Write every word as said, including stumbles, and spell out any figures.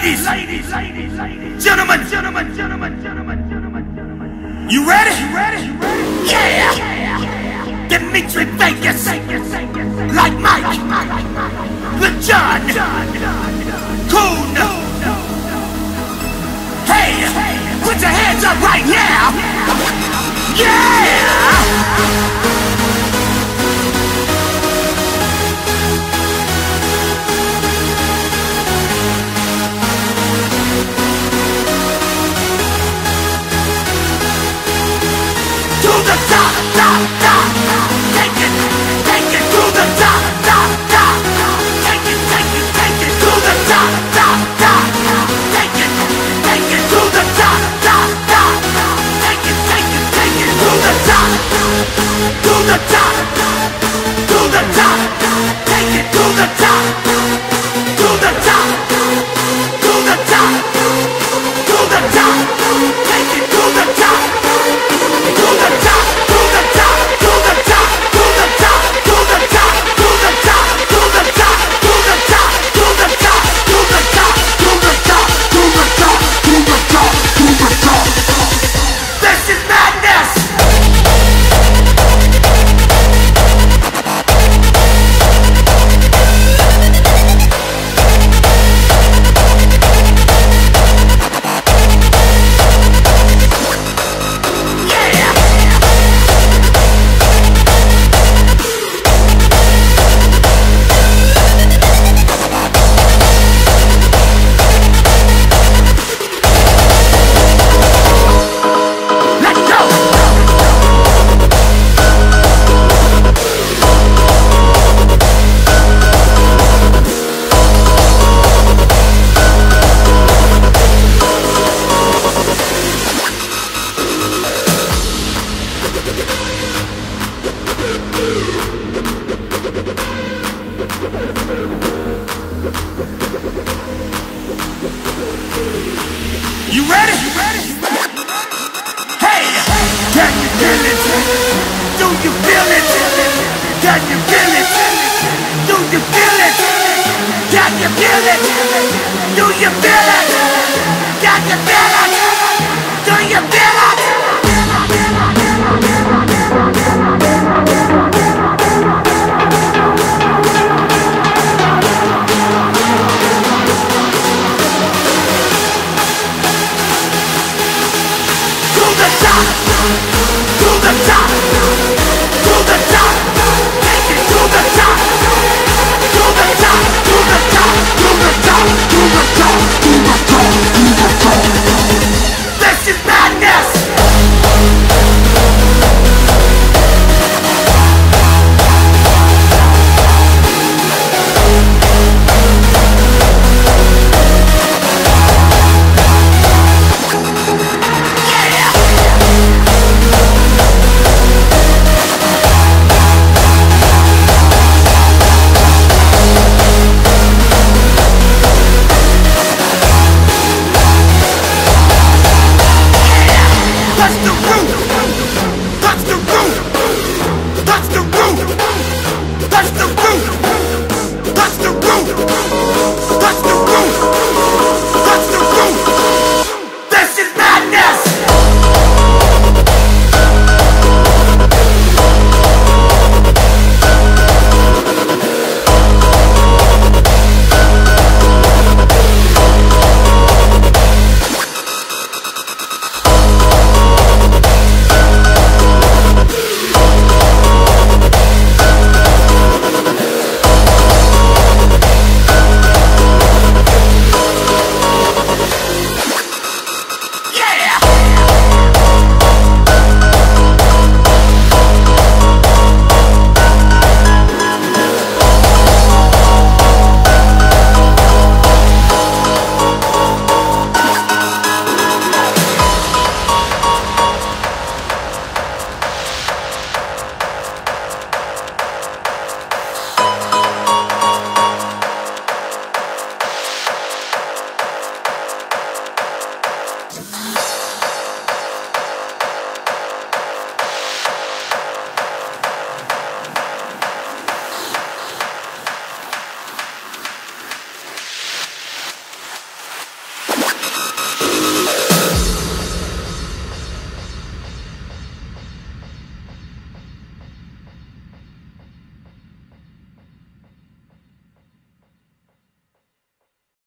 ladies, ladies, ladies, ladies, gentlemen, gentlemen, gentlemen, gentlemen, gentlemen, gentlemen. You ready? You ready? You ready? Yeah! Dimitri Vegas, like Mike, LeJohn, Coon. Hey, put your hands up right now! Yeah! You ready? You ready? Hey! Can you feel it? Do you feel it? Can you feel it? Do you feel it? Can you feel it? Do you feel it? Can you feel it? Do you feel it?